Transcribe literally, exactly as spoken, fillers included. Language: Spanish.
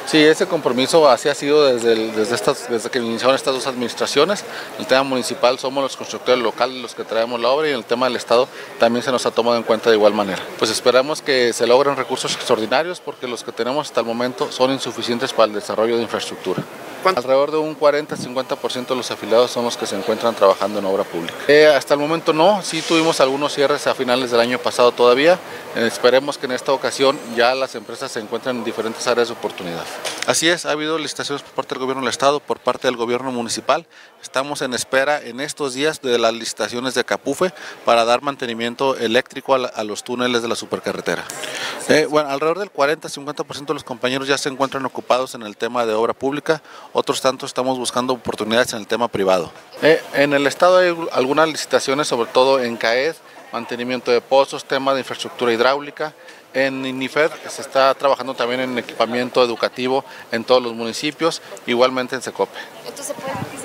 Sí, ese compromiso así ha sido desde, el, desde, estas, desde que iniciaron estas dos administraciones. El tema municipal somos los constructores locales los que traemos la obra y en el tema del Estado también se nos ha tomado en cuenta de igual manera. Pues esperamos que se logren recursos extraordinarios porque los que tenemos hasta el momento son insuficientes para el desarrollo de infraestructura. Alrededor de un cuarenta a cincuenta por ciento de los afiliados son los que se encuentran trabajando en obra pública. Eh, hasta el momento no, sí tuvimos algunos cierres a finales del año pasado todavía. Eh, esperemos que en esta ocasión ya las empresas se encuentren en diferentes áreas de oportunidad. Así es, ha habido licitaciones por parte del gobierno del Estado, por parte del gobierno municipal. Estamos en espera en estos días de las licitaciones de Capufe para dar mantenimiento eléctrico a, la, a los túneles de la supercarretera. Eh, bueno, alrededor del cuarenta a cincuenta por ciento de los compañeros ya se encuentran ocupados en el tema de obra pública, otros tantos estamos buscando oportunidades en el tema privado. Eh, en el Estado hay algunas licitaciones, sobre todo en CAED, mantenimiento de pozos, tema de infraestructura hidráulica. En INIFED se está trabajando también en equipamiento educativo en todos los municipios, igualmente en SECOPE. Entonces, ¿puede